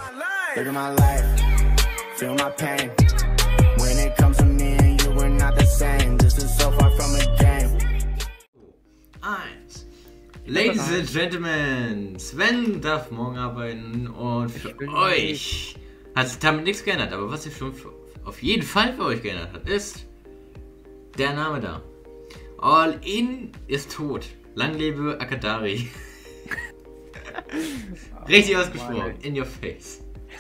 Look at my life, feel my pain. When it comes to me and you, we're not the same. This is so far from a game. Eins. Ladies and Gentlemen, Sven darf morgen arbeiten und für euch hat sich damit nichts geändert. Aber was sich schon auf jeden Fall für euch geändert hat, ist der Name da. All In ist tot. Lang lebe Akadari. Richtig ausgesprochen. In your face.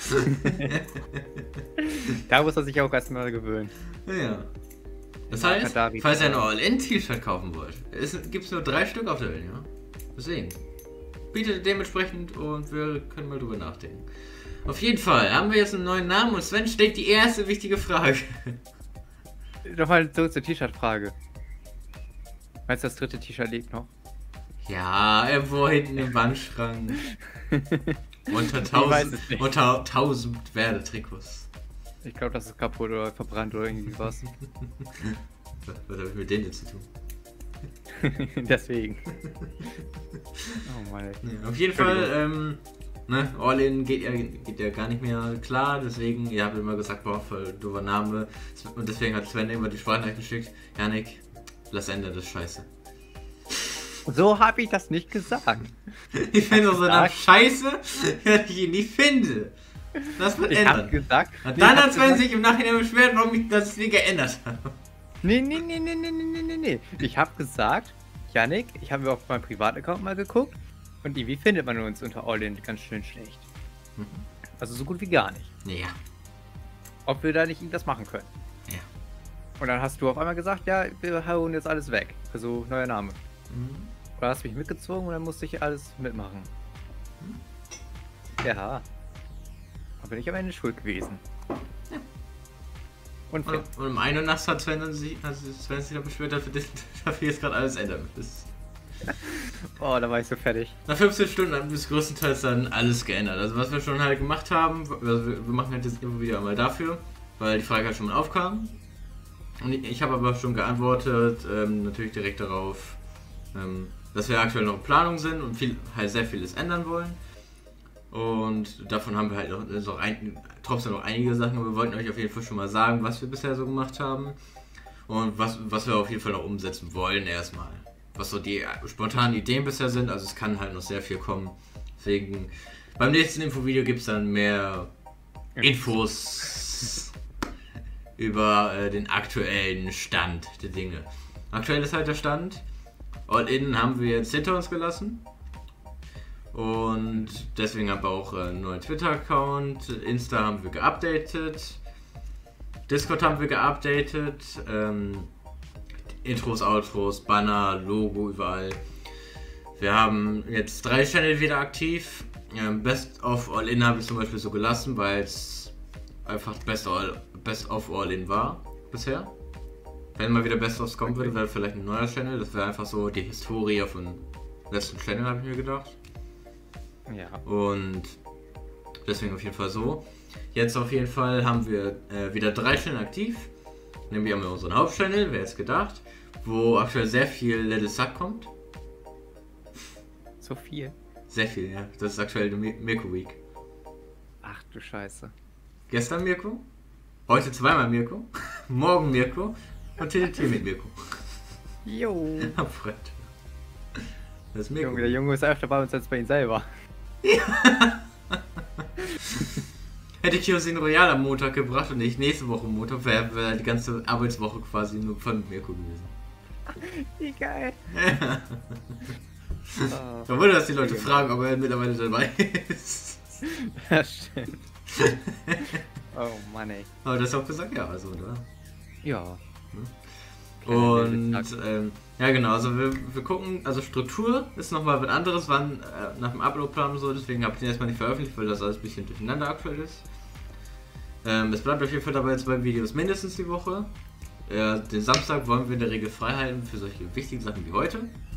Da muss er sich auch erstmal gewöhnen. Ja. Das heißt, falls ihr ein All-In-T-Shirt kaufen wollt, gibt es nur 3 Stück auf der Welt, ja? Deswegen. Bietet dementsprechend und wir können mal drüber nachdenken. Auf jeden Fall haben wir jetzt einen neuen Namen und Sven stellt die erste wichtige Frage. Nochmal zurück zur T-Shirt-Frage. Meinst du, das dritte T-Shirt liegt noch? Ja, irgendwo hinten im Wandschrank. unter 1000 Werbetrikots. Ich glaube, das ist kaputt oder verbrannt oder irgendwie was. Was habe ich mit denen jetzt zu tun? Deswegen. Oh Mann. Ja, auf jeden Fall, ne, All-In geht ja gar nicht mehr klar, deswegen, ihr habt immer gesagt, boah, voll doofer Name. Und deswegen hat Sven immer die Sprachnachricht geschickt. Janik, lass ändern, das ist scheiße. So habe ich das nicht gesagt. Ich finde so eine Scheiße, dass ich ihn nicht finde. Das wird ändern. Gesagt, und dann hat Sven sich im Nachhinein beschwert, warum ich das nie geändert habe. Nee. Ich habe gesagt, Janik, ich habe auf meinem Privataccount mal geguckt und irgendwie findet man uns unter All-In ganz schön schlecht. Also so gut wie gar nicht. Ja. Ob wir da nicht irgendwas machen können. Ja. Und dann hast du auf einmal gesagt, ja, wir hauen jetzt alles weg. Also neuer Name. Oder hast mich mitgezogen und dann musste ich alles mitmachen. Ja. Da bin ich am Ende schuld gewesen. Ja. Und um 1 Uhr nachts hat Sven sich da beschwert, dass wir jetzt gerade alles ändern müssen. Oh, da war ich so fertig. Nach 15 Stunden haben wir größtenteils dann alles geändert. Also was wir schon halt gemacht haben, also wir machen halt jetzt immer wieder einmal dafür, weil die Frage halt schon mal aufkam. Und ich habe aber schon geantwortet, natürlich direkt darauf, dass wir aktuell noch in Planung sind und sehr vieles ändern wollen. Und davon haben wir halt trotzdem noch einige Sachen, aber wir wollten euch auf jeden Fall schon mal sagen, was wir bisher so gemacht haben und was wir auf jeden Fall noch umsetzen wollen erstmal. Was so die spontanen Ideen bisher sind, also es kann halt noch sehr viel kommen. Deswegen, beim nächsten Infovideo gibt es dann mehr Infos über den aktuellen Stand der Dinge. Aktuell ist halt der Stand, All-In haben wir jetzt hinter uns gelassen. Und deswegen haben wir auch einen neuen Twitter-Account, Insta haben wir geupdatet, Discord haben wir geupdatet, Intros, Outros, Banner, Logo überall. Wir haben jetzt 3 Channel wieder aktiv. Best of All-In habe ich zum Beispiel so gelassen, weil es einfach Best of All-In war bisher. Wenn mal wieder Best ofs kommen würde, wäre vielleicht ein neuer Channel. Das wäre einfach so die Historie von letzten Channel, habe ich mir gedacht. Ja. Und deswegen auf jeden Fall so. Jetzt auf jeden Fall haben wir wieder 3 Channel aktiv. Nämlich haben wir unseren Hauptchannel, wer jetzt gedacht, wo aktuell sehr viel Little Suck kommt. So viel? Sehr viel, ja. Das ist aktuell die Mirko Week. Ach du Scheiße. Gestern Mirko, heute zweimal Mirko, morgen Mirko und TNT mit Mirko. Jo. Freund. Das ist Mirko. Junge, der Junge ist öfter bei uns als bei ihm selber. Ja. Hätte ich Kiosin Royal am Montag gebracht und nicht nächste Woche Montag, wäre die ganze Arbeitswoche quasi nur von Mirko gewesen. Wie geil. Ja. Da würde das die Leute fragen, ob er mittlerweile dabei ist. Das stimmt. Oh Mann ey. Aber das auch gesagt, ja, also, oder? Ja. Und ja genau, also wir gucken, also Struktur ist nochmal was anderes, wann nach dem Upload-Plan und so, deswegen habe ich den erstmal nicht veröffentlicht, weil das alles ein bisschen durcheinander aktuell ist. Es bleibt auf jeden Fall dabei 2 Videos mindestens die Woche. Den Samstag wollen wir in der Regel frei halten für solche wichtigen Sachen wie heute.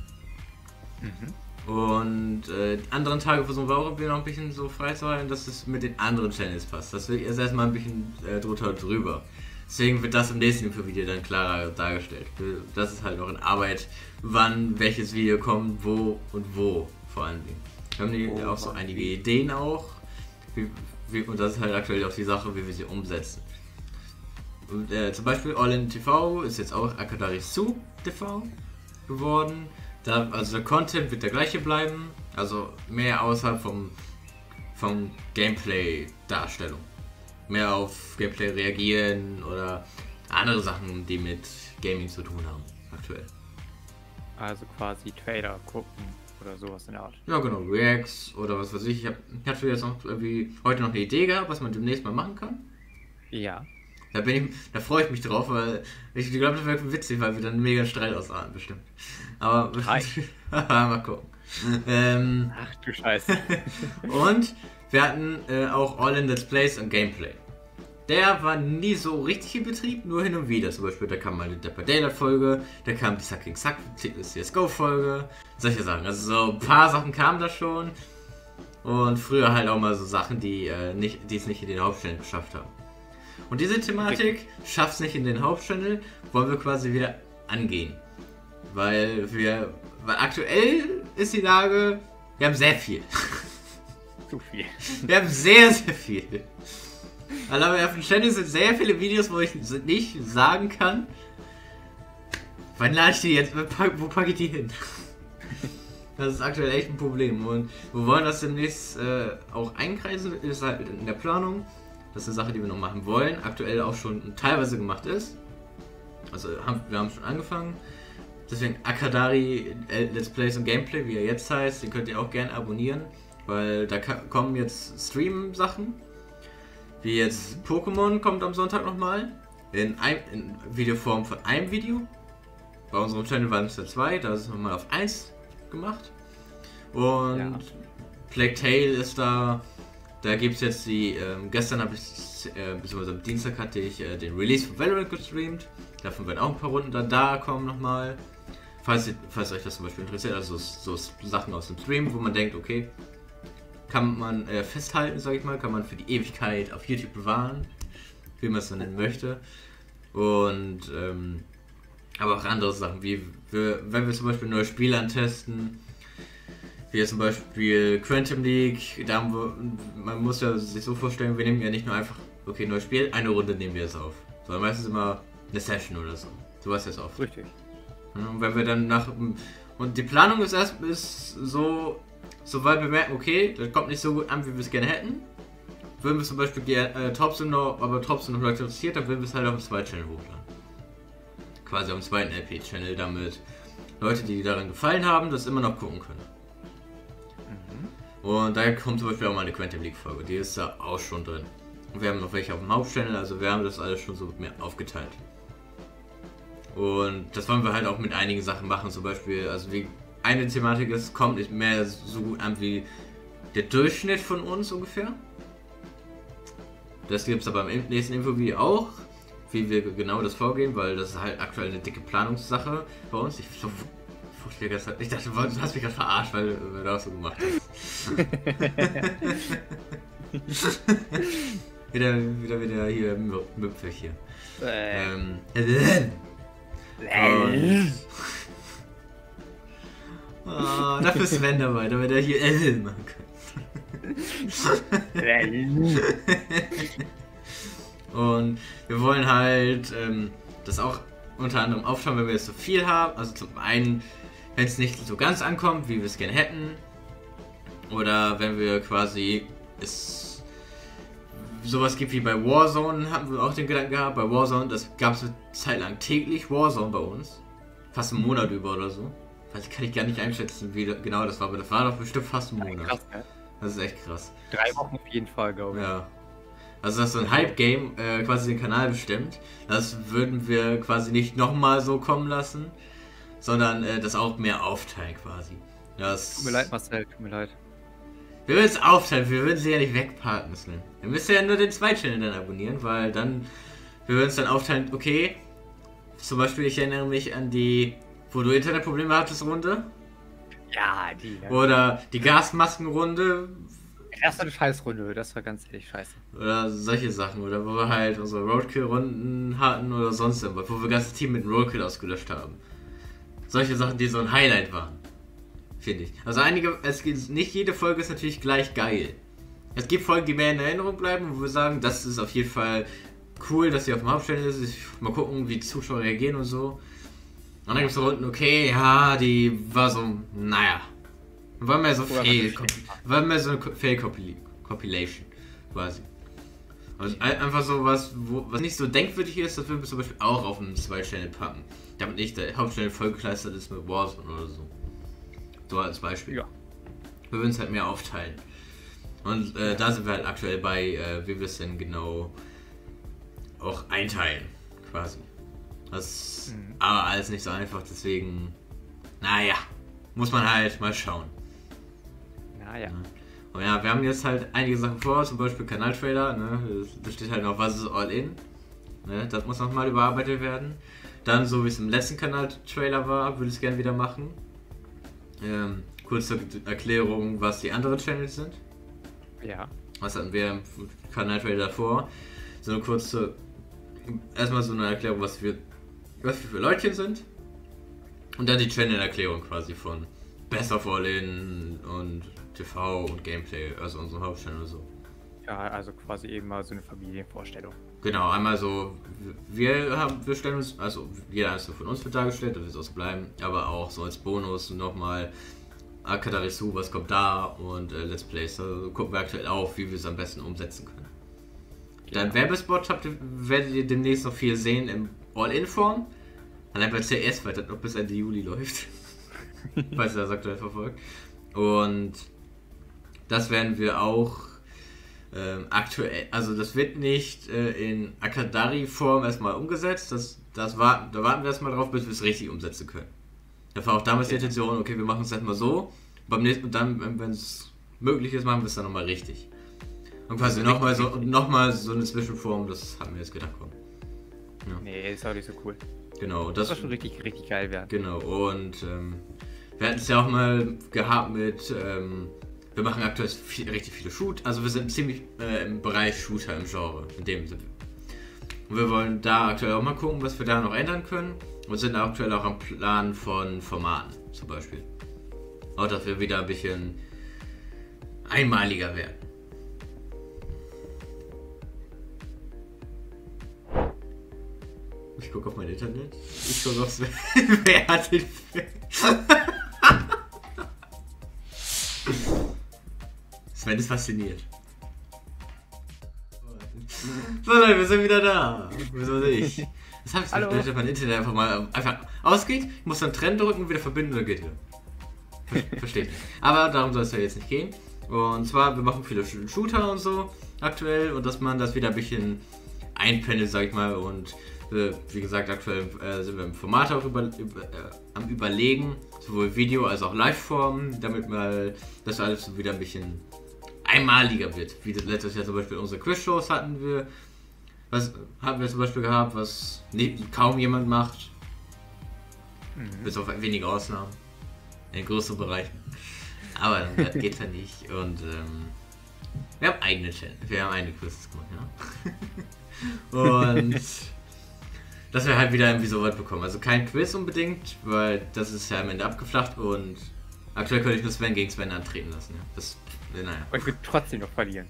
Und die anderen Tage versuchen wir auch noch ein bisschen so frei zu halten, dass es mit den anderen Channels passt. Das wird jetzt erstmal ein bisschen drüber. Deswegen wird das im nächsten Video dann klarer dargestellt. Das ist halt noch in Arbeit, wann welches Video kommt, wo und wo vor allen Dingen. Wir haben auch so einige Ideen auch, und das ist halt aktuell auch die Sache, wie wir sie umsetzen. Und, zum Beispiel All In TV ist jetzt auch Akadari Su TV geworden. Also der Content wird der gleiche bleiben, also mehr außerhalb vom Gameplay-Darstellung. Mehr auf Gameplay reagieren oder andere Sachen, die mit Gaming zu tun haben, aktuell. Also quasi Trailer gucken oder sowas in der Art. Ja genau, Reacts oder was weiß ich. Ich hatte jetzt noch irgendwie heute noch eine Idee gehabt, was man demnächst mal machen kann. Ja. Da freue ich mich drauf, weil ich glaube, das wäre witzig, weil wir dann einen mega Streit ausarten, bestimmt. Aber mal gucken. Ach du Scheiße. Und wir hatten auch All-In Let's Plays und Gameplay. Der war nie so richtig in Betrieb, nur hin und wieder. Zum Beispiel, da kam mal die Dapper Daylight Folge, da kam die Sucking Suck CSGO Folge, solche Sachen. Also so ein paar Sachen kamen da schon. Und früher halt auch mal so Sachen, die es nicht in den Hauptchannel geschafft haben. Und diese Thematik schafft es nicht in den Hauptchannel, wollen wir quasi wieder angehen. Weil aktuell ist die Lage, wir haben sehr viel. Zu viel. Wir haben sehr, sehr viel. Aber auf dem Channel sind sehr viele Videos, wo ich nicht sagen kann, wann lade ich die jetzt, wo packe ich die hin? Das ist aktuell echt ein Problem und wir wollen das demnächst auch einkreisen, ist halt in der Planung. Das ist eine Sache, die wir noch machen wollen, aktuell auch schon teilweise gemacht ist. Also wir haben schon angefangen. Deswegen Akadari Let's Plays und Gameplay, wie er jetzt heißt, den könnt ihr auch gerne abonnieren, weil da kommen jetzt Stream-Sachen. Wie jetzt Pokémon kommt am Sonntag nochmal in Videoform von einem Video. Bei unserem Channel waren es ja 2, da ist es nochmal auf 1 gemacht. Und ja. Plague Tale ist da. Da gibt es jetzt die, gestern habe ich, beziehungsweise am Dienstag hatte ich den Release von Valorant gestreamt. Davon werden auch ein paar Runden dann da kommen nochmal. Falls euch das zum Beispiel interessiert, also so Sachen aus dem Stream, wo man denkt, okay, kann man festhalten, sag ich mal, kann man für die Ewigkeit auf YouTube bewahren, wie man es dann nennen möchte. Und, aber auch andere Sachen, wie wenn wir zum Beispiel neue Spiele antesten, wie jetzt zum Beispiel Quantum League, da haben man muss ja sich so vorstellen, wir nehmen ja nicht nur einfach, okay, neues Spiel, eine Runde nehmen wir jetzt auf, sondern meistens immer eine Session oder so. So was jetzt auf. Richtig. Und wenn wir dann und die Planung ist so, sobald wir merken, okay, das kommt nicht so gut an, wie wir es gerne hätten, würden wir zum Beispiel trotzdem noch Leute interessiert, dann würden wir es halt auf dem zweiten Channel hochladen. Quasi auf dem zweiten LP-Channel, damit Leute, die daran gefallen haben, das immer noch gucken können. Und da kommt zum Beispiel auch mal eine Quantum League Folge, die ist da auch schon drin. Und wir haben noch welche auf dem Hauptchannel, also wir haben das alles schon so mehr aufgeteilt. Und das wollen wir halt auch mit einigen Sachen machen, zum Beispiel, also wie eine Thematik ist, kommt nicht mehr so gut an wie der Durchschnitt von uns ungefähr. Das gibt es aber im nächsten Infovideo auch, wie wir genau das vorgehen, weil das ist halt aktuell eine dicke Planungssache bei uns. Ich dachte, du hast mich gerade verarscht, weil du das so gemacht hast. wieder hier Müpfig hier. Dafür ist Sven dabei, damit er hier machen kann. Und wir wollen halt das auch unter anderem aufschauen, wenn wir jetzt so viel haben. Also zum einen, wenn es nicht so ganz ankommt, wie wir es gerne hätten. Oder wenn wir quasi sowas gibt wie bei Warzone, haben wir auch den Gedanken gehabt. Bei Warzone, das gab es eine Zeit lang täglich Warzone bei uns. Fast einen Monat über oder so. Kann ich gar nicht einschätzen, wie genau das war, aber das war doch bestimmt fast ein Monat. Krass, ne? Das ist echt krass. 3 Wochen auf jeden Fall, glaube ich. Ja. Also das ist so ein Hype-Game, quasi den Kanal bestimmt. Das würden wir quasi nicht nochmal so kommen lassen, sondern das auch mehr aufteilen quasi. Tut mir leid, Marcel, tut mir leid. Wir würden es aufteilen, wir würden sie ja nicht wegparken müssen. Dann müsst ihr ja nur den zweiten Channel dann abonnieren, weil dann, wir würden es dann aufteilen, okay, zum Beispiel, ich erinnere mich an die, wo du Internetprobleme hattest, Runde. Ja, die. Ja. Oder die Gasmaskenrunde. Erst eine Scheißrunde, das war ganz ehrlich scheiße. Oder solche Sachen, oder wo wir halt unsere Roadkill-Runden hatten oder sonst irgendwas, wo wir das ganze Team mit einem Roadkill ausgelöscht haben. Solche Sachen, die so ein Highlight waren. Finde ich. Also nicht jede Folge ist natürlich gleich geil. Es gibt Folgen, die mehr in Erinnerung bleiben, wo wir sagen, das ist auf jeden Fall cool, dass sie auf dem Hauptchannel ist. Mal gucken, wie die Zuschauer reagieren und so. Und dann gibt es so Runden, okay, ja, die war so, naja. War mehr so eine Fail-Compilation, quasi. Also einfach so was nicht so denkwürdig ist, das würden wir zum Beispiel auch auf einen 2-Channel packen. Damit nicht der Hauptchannel vollgekleistert ist mit Warzone oder so. So als Beispiel. Ja. Wir würden es halt mehr aufteilen. Und da sind wir halt aktuell bei, wie wir es denn genau auch einteilen, quasi. Das ist aber alles nicht so einfach, deswegen, naja, muss man halt mal schauen. Naja. Und ja, wir haben jetzt halt einige Sachen vor, zum Beispiel Kanaltrailer, ne? Da steht halt noch, was ist All-In. Ne? Das muss nochmal überarbeitet werden. Dann, so wie es im letzten Kanaltrailer war, würde ich es gerne wieder machen. Kurze Erklärung, was die anderen Channels sind. Ja. Was hatten wir im Kanaltrailer davor? So eine kurze, erstmal so eine Erklärung, was wir für Leutchen sind. Und dann die Channel-Erklärung quasi von Best of All-In und TV und Gameplay, also unserem Hauptchannel oder so. Ja, also quasi eben mal so eine Familienvorstellung. Genau, einmal so, wir stellen uns, also jeder einzelne von uns wird dargestellt, das wird auch so bleiben, aber auch so als Bonus nochmal Akadarisu, was kommt da und Let's Plays, also gucken wir aktuell auf, wie wir es am besten umsetzen können. Dann Werbespot werdet ihr demnächst noch viel sehen im All-In-Form, allein bei CS, weil das noch bis Ende Juli läuft, falls ihr das aktuell verfolgt. Und das werden wir auch aktuell, also das wird nicht in Akadari-Form erstmal umgesetzt, da warten wir erstmal drauf, bis wir es richtig umsetzen können. Da war auch damals die Intention, okay, wir machen es erstmal so, beim nächsten, dann, wenn es möglich ist, machen wir es dann nochmal richtig. Und quasi nochmal so eine Zwischenform, das haben wir jetzt gedacht, komm. Ja. Nee, ist auch nicht so cool. Genau, das soll schon richtig geil werden. Genau, und wir hatten es ja auch mal gehabt mit, wir machen aktuell richtig viele Shoot, also wir sind ziemlich im Bereich Shooter im Genre, in dem sind wir. Und wir wollen da aktuell auch mal gucken, was wir da noch ändern können und sind aktuell auch am Plan von Formaten zum Beispiel. Auch, dass wir wieder ein bisschen einmaliger werden. Ich gucke auf mein Internet. Ich gucke aufs wer hat den Sven ist fasziniert. So Leute, wir sind wieder da. Wieso nicht? Das habe ich so gedacht, dass mein Internet einfach ausgeht, ich muss dann Trend drücken und wieder verbinden und dann geht wieder. Versteht. Aber darum soll es ja jetzt nicht gehen. Und zwar, wir machen viele Shooter und so aktuell und dass man das wieder ein bisschen einpendelt, sag ich mal. Und wie gesagt, aktuell sind wir im Format auch am Überlegen, sowohl Video als auch Liveform, damit mal das alles wieder ein bisschen einmaliger wird. Wie das letztes Jahr zum Beispiel unsere Quiz-Shows hatten wir. Was haben wir zum Beispiel gehabt, was kaum jemand macht. Bis auf wenige Ausnahmen. In größeren Bereichen. Aber das geht ja nicht. Und wir haben eigene Channel. Wir haben eigene Quizzes gemacht, ja. Und dass wir halt wieder irgendwie so weit bekommen. Also kein Quiz unbedingt, weil das ist ja am Ende abgeflacht und aktuell könnte ich nur Sven gegen Sven antreten lassen. Ja. Das, naja. Aber ich würde trotzdem noch verlieren.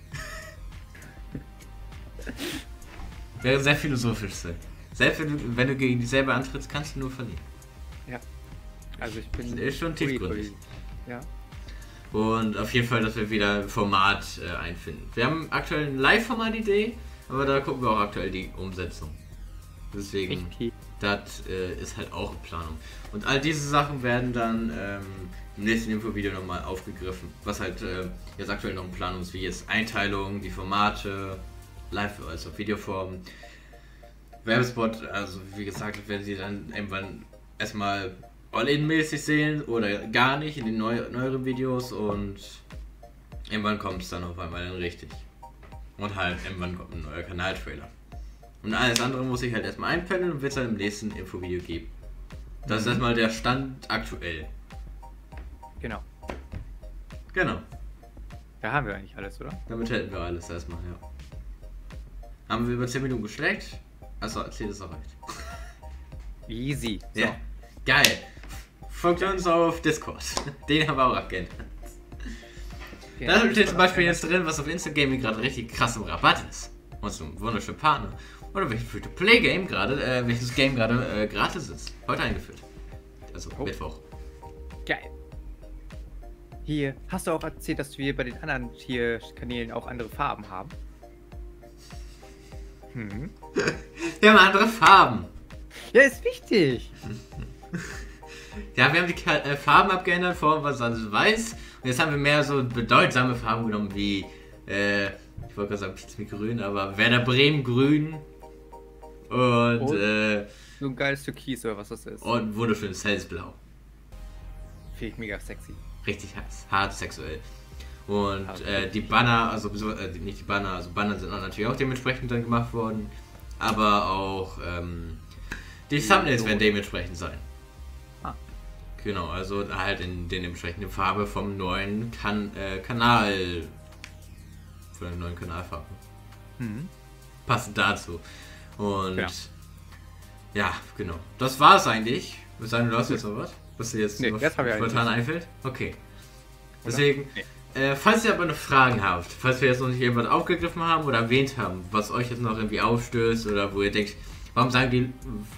Wäre sehr philosophisch, Sven. Selbst wenn du gegen dich selber antrittst, kannst du nur verlieren. Ja. Also ich bin... Ist schon tiefgründig. Ja. Und auf jeden Fall, dass wir wieder ein Format einfinden. Wir haben aktuell eine Live-Format-Idee, aber da gucken wir auch aktuell die Umsetzung. Deswegen, das ist halt auch in Planung. Und all diese Sachen werden dann im nächsten Infovideo nochmal aufgegriffen. Was halt jetzt aktuell noch in Planung ist, wie jetzt Einteilung, die Formate, Live, also Videoform, Werbespot, also wie gesagt, werden sie dann irgendwann erstmal All-In-mäßig sehen oder gar nicht in den neueren Videos und irgendwann kommt es dann auf einmal dann richtig. Und halt irgendwann kommt ein neuer Kanaltrailer. Und alles andere muss ich halt erstmal einpendeln und wird es dann im nächsten Infovideo geben. Das ist erstmal der Stand aktuell. Genau. Genau. Da haben wir eigentlich alles, oder? Damit hätten wir alles erstmal, ja. Haben wir über 10 Minuten geschleckt? Achso, erzähl es erreicht. Easy. So. Ja. Geil. Folgt uns auf Discord. Den haben wir auch abgeändert. Ja, Da steht das zum war Beispiel auch jetzt drin, was auf Instagaming gerade richtig krass im Rabatt ist. Und so ein wunderschöner Partner. Oder welches Free-to-Play-Game gerade, welches Game gerade gratis ist. Heute eingeführt. Also Mittwoch. geil. Hier, hast du auch erzählt, dass wir bei den anderen Kanälen auch andere Farben haben? Hm. Wir haben andere Farben. Ja, ist wichtig. Ja, wir haben die Farben abgeändert, vorher war es alles weiß. Und jetzt haben wir mehr so bedeutsame Farben genommen wie, ich wollte gerade sagen Pizza mit Grün, aber Werder Bremen Grün. Und So ein geiles Türkis oder was das ist. und wunderschönes Hellsblau. Finde ich mega sexy. Richtig heiß, hart sexuell. Und die Banner, also nicht die Banner, also Banner sind auch natürlich auch dementsprechend dann gemacht worden. Aber auch die Thumbnails werden dementsprechend sein. Ah. Genau, also halt in den entsprechenden Farbe vom neuen Kanal. Von der neuen Kanalfarbe. Mhm. Passend dazu. Und Ja. ja, genau. Das war es eigentlich. Was sagen du hast jetzt noch was? Was dir jetzt Nee, noch das hab ich spontan eigentlich einfällt? Okay. Oder? Deswegen, Nee. falls ihr aber noch Fragen habt, falls wir jetzt noch nicht irgendwas aufgegriffen haben oder erwähnt haben, was euch jetzt noch irgendwie aufstößt oder wo ihr denkt, warum sagen die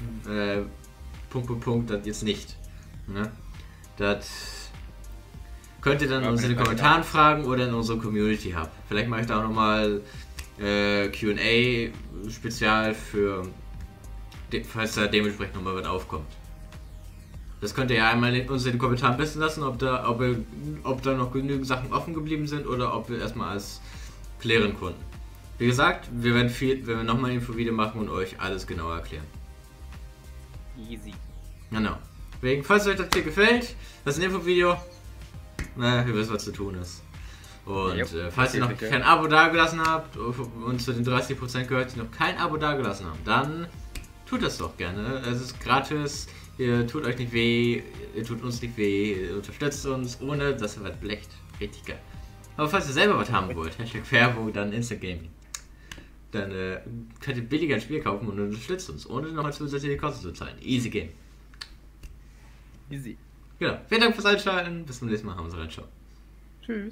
Punkt, das jetzt nicht? Ne? Das könnt ihr dann uns in den Kommentaren fragen oder in unserer Community Hub. Vielleicht mache ich da auch nochmal Q&A spezial für, falls da dementsprechend nochmal was aufkommt. Das könnt ihr ja einmal uns in den Kommentaren wissen lassen, ob da noch genügend Sachen offen geblieben sind oder ob wir erstmal alles klären konnten. Wie gesagt, wir werden nochmal ein Infovideo machen und euch alles genauer erklären. Easy. Genau. Deswegen, falls euch das hier gefällt, das ist ein Infovideo, ihr wisst, was zu tun ist. Und falls ihr noch kein Abo dagelassen habt und zu den 30% gehört, die noch kein Abo dagelassen haben, dann tut das doch gerne. Es ist gratis. Ihr tut euch nicht weh, ihr tut uns nicht weh, ihr unterstützt uns, ohne dass ihr was blecht. Richtig geil. Aber falls ihr selber was haben wollt, Hashtag Werbung, dann Instagaming. Dann könnt ihr billiger ein Spiel kaufen und unterstützt uns, ohne nochmal zusätzliche Kosten zu zahlen. Easy Game. Easy. Genau. Vielen Dank fürs Einschalten. Bis zum nächsten Mal. Haben wir uns reinschauen. Tschüss.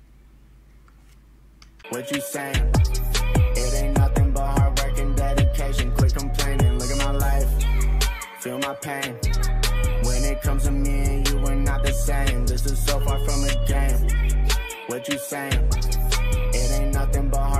What you saying? It ain't nothing but hard work and dedication. Quit complaining, look at my life. Feel my pain. When it comes to me and you, we're not the same. This is so far from a game. What you saying? It ain't nothing but